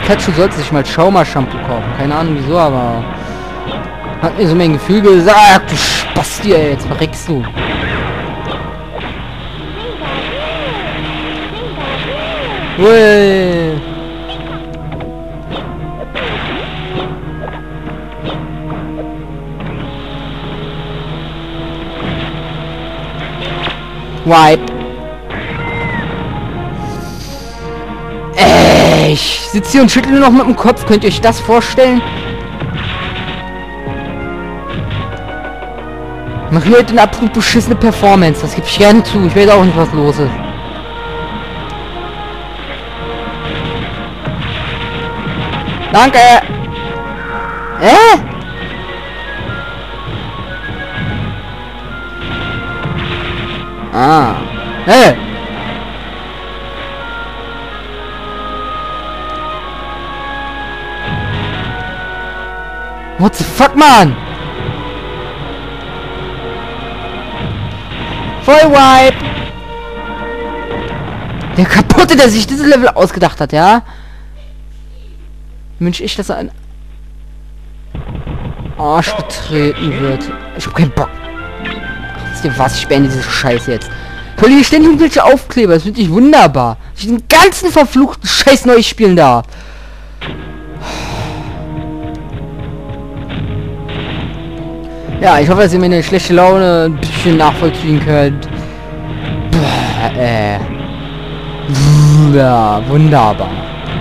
Pikachu sollte sich mal Schauma-Shampoo kaufen. Keine Ahnung wieso, aber... Hat mir so mein Gefühl gesagt, du Spasti, ey, jetzt verreckst du. Ui. Wipe. Ich sitze hier und schüttle nur noch mit dem Kopf. Könnt ihr euch das vorstellen? Mach hier heute eine absolut beschissene Performance. Das gebe ich gerne zu. Ich weiß auch nicht, was los ist. Danke. Ah. Hey. What the fuck, man? Voll Wipe. Der Kaputte, der sich dieses Level ausgedacht hat, ja? Wünsche ich, dass er ein Arsch getreten wird. Ich hab keinen Bock. Ach, wisst ihr was? Ich beende diese Scheiße jetzt. Ich verliere ständig irgendwelche Aufkleber. Das finde ich wunderbar. Dass ich den ganzen verfluchten Scheiß neu spielen darf. Ja, ich hoffe, dass ihr meine schlechte Laune ein bisschen nachvollziehen könnt. Ja, wunderbar.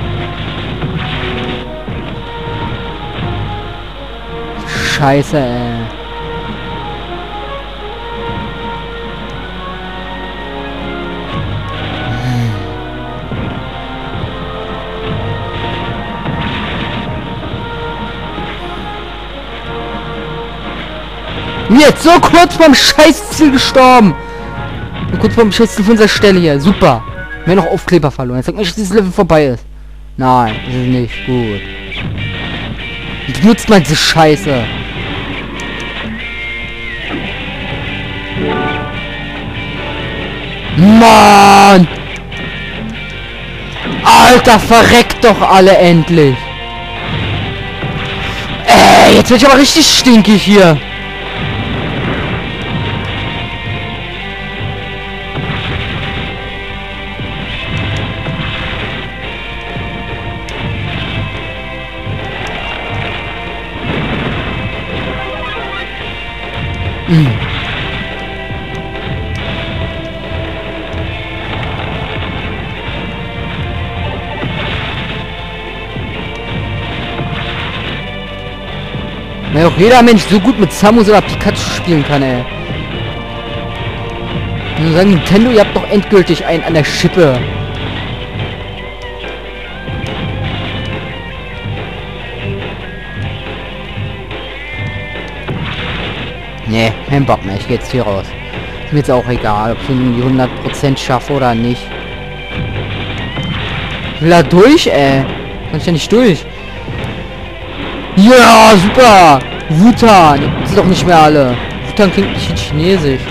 Scheiße, ey. Jetzt so kurz vorm Scheißziel gestorben. Und kurz vorm Scheißziel von unserer Stelle hier. Super. Wir haben noch Aufkleber verloren. Jetzt sagt mir, dass dieses Level vorbei ist. Nein, das ist nicht gut. Jetzt nutzt man diese Scheiße. Mann! Alter, verreckt doch alle endlich. Ey, jetzt wird ich aber richtig stinkig hier. Weil auch jeder Mensch so gut mit Samus oder Pikachu spielen kann, ey. Und dann sagen Nintendo, ihr habt doch endgültig einen an der Schippe. Nee, kein Bock mehr, ich geh jetzt hier raus. Ist mir jetzt auch egal, ob ich die 100% schaffe oder nicht. Ich will da durch, ey. Kann ich ja nicht durch. Ja, super! Wutan! Das sind doch nicht mehr alle. Wutan klingt nicht in Chinesisch.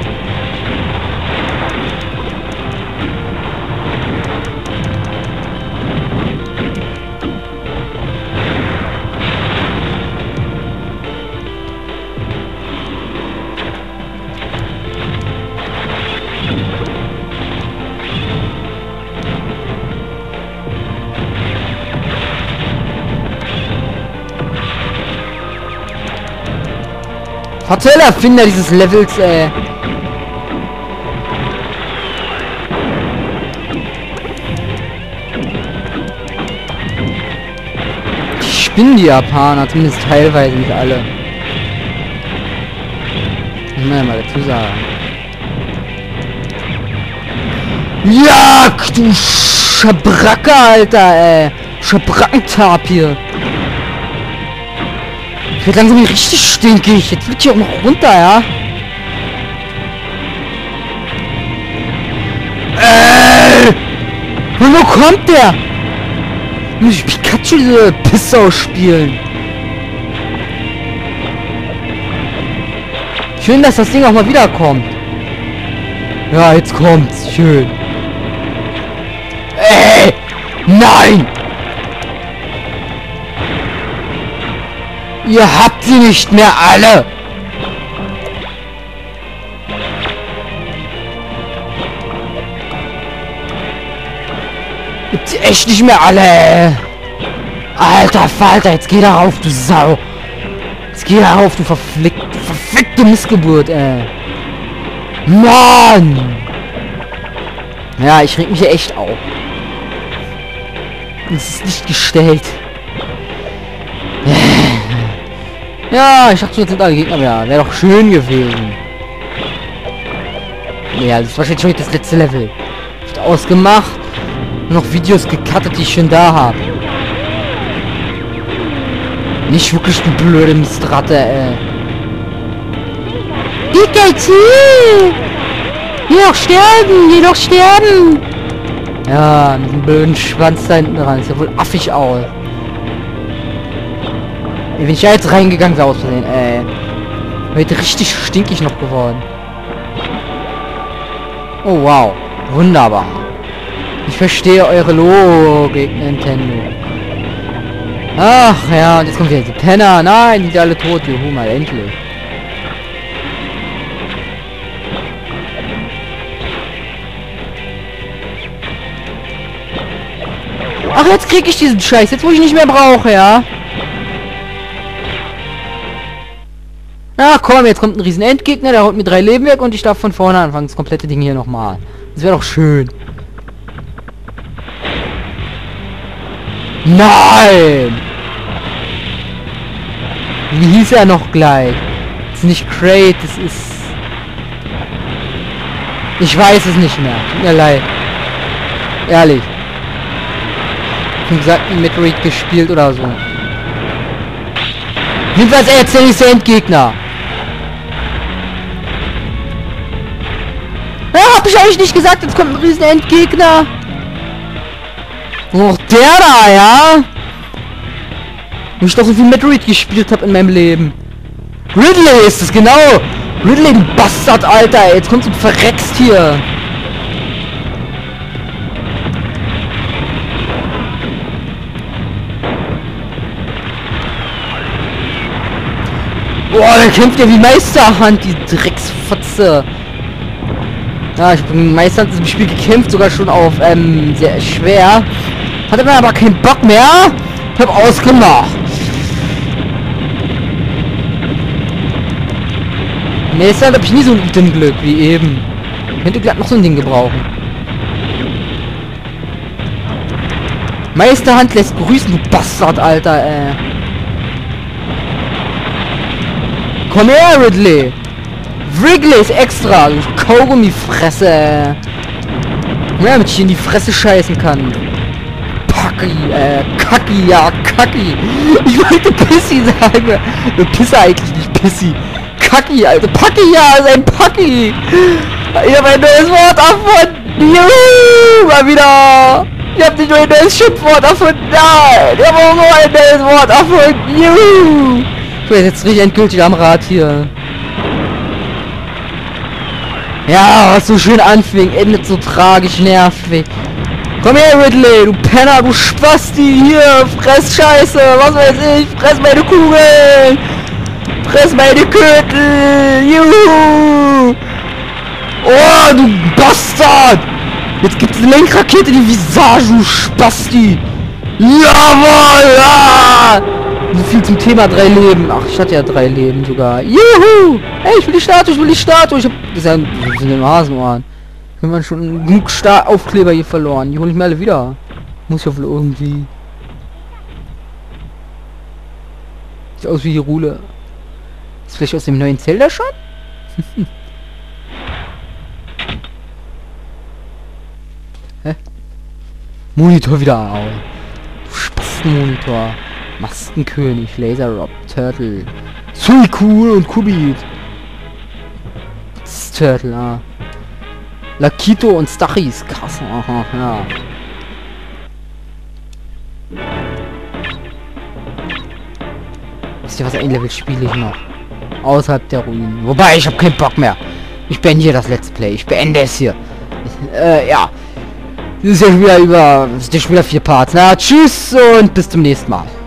Toller Erfinder dieses Levels, ey. Ich spinnen die Japaner, zumindest teilweise, nicht alle. Muss man ja mal dazu sagen. Ja, du Schabracke, Alter, ey. Schabrackentapir. Ich werde langsam richtig stinkig. Jetzt wird hier auch noch runter, ja? Und wo kommt der? Muss ich Pikachu diese Pisse spielen? Schön, dass das Ding auch mal wiederkommt. Ja, jetzt kommt's. Schön. Nein! Ihr habt sie nicht mehr alle! Ihr habt sie echt nicht mehr alle! Alter Falter, jetzt geh da rauf, du Sau! Jetzt geh da rauf, du verfickte Missgeburt, ey! Mann! Ja, ich reg mich hier echt auf. Es ist nicht gestellt. Ja, ich dachte, jetzt sind alle Gegner mehr. Wäre doch schön gewesen. Ja, das ist wahrscheinlich schon das letzte Level. Ist ausgemacht. Noch Videos gecuttet, die ich schon da habe. Nicht wirklich eine blöde Mistratte, ey. Pikachu! Jedoch sterben! Jedoch sterben! Ja, mit dem blöden Schwanz da hinten dran. Ist ja wohl affig aus. Ey, wenn ich da jetzt reingegangen wäre, aus Versehen, ey. Wäre richtig stinkig noch geworden. Oh, wow. Wunderbar. Ich verstehe eure Logik, Nintendo. Ach, ja, und jetzt kommt wieder die Penner. Nein, die sind alle tot. Juhu, mal endlich. Ach, jetzt krieg ich diesen Scheiß. Jetzt, wo ich nicht mehr brauche, ja? Na komm, jetzt kommt ein riesen Endgegner, der haut mir 3 Leben weg und ich darf von vorne anfangen. Das komplette Ding hier nochmal. Das wäre doch schön. Nein! Wie hieß er noch gleich? Das ist nicht Great, das ist... Ich weiß es nicht mehr. Tut mir leid. Ehrlich. Wie gesagt, ein Metroid gespielt oder so. Jedenfalls jetzt der nächste Endgegner. Ja, hab ich euch nicht gesagt, jetzt kommt ein riesen Endgegner. Och, der da, ja? Wo ich doch so viel Metroid gespielt habe in meinem Leben. Ridley ist es, genau. Ridley, du Bastard, Alter. Jetzt kommst du und verreckst hier. Boah, der kämpft ja wie Meisterhand, die Drecksfotze. Ja, ich bin Meisterhand in diesem Spiel gekämpft, sogar schon auf sehr schwer. Hatte dann aber keinen Bock mehr. Ich hab ausgemacht. Meisterhand hab ich nie so ein gutes Glück wie eben. Ich könnte glatt noch so ein Ding gebrauchen. Meisterhand lässt grüßen, du Bastard, Alter, ey. Komm her, Ridley! Wrigley ist extra, du Kaugummi-Fresse! Ja, damit ich in die Fresse scheißen kann. Packi, Kacki, ja, Kacki! Ich wollte Pissy sagen! Pisser eigentlich nicht Pissy! Kacki, also Packi, ja, ist ein Packi! Ich hab ein neues Wort erfunden! Juhu! Mal wieder! Ich hab nicht nur ein neues Schimpfwort erfunden! Nein! Ich hab auch nur ein neues Wort erfunden! Juhu! Ich bin jetzt richtig endgültig am Rad hier. Ja, was so schön anfing, endet so tragisch nervig. Komm her, Ridley, du Penner, du Spasti, hier, fress Scheiße, was weiß ich, fress meine Kugeln, fress meine Kötel, juhu. Oh, du Bastard. Jetzt gibt es eine Lenkrakete, die Visage, du Spasti. Jawohl, ja. So viel zum Thema 3 Leben. Ach, ich hatte ja 3 Leben sogar. Juhu! Hey, ich will die Statue, ich will die Statue. Ich hab... Das ist ja ein Hasenohren. Wenn man schon genug Aufkleber hier verloren. Die hole ich mir alle wieder. Muss ja wohl irgendwie... Sieht aus wie Hyrule. Ist vielleicht aus dem neuen Zelda schon? Hä? Monitor wieder auf. Du Spastenmonitor. Maskenkönig, Laser Rob, Turtle, Suicune und Kubit. Das Turtle, ah. Lakito und Stachys, krass, aha, ja. Wisst ihr was, ein Level spiele ich noch? Außerhalb der Ruinen. Wobei, ich habe keinen Bock mehr. Ich beende hier das Let's Play, ich beende es hier. Ja. Das ist ja schon wieder das ist ja schon wieder 4 Parts. Na, tschüss und bis zum nächsten Mal.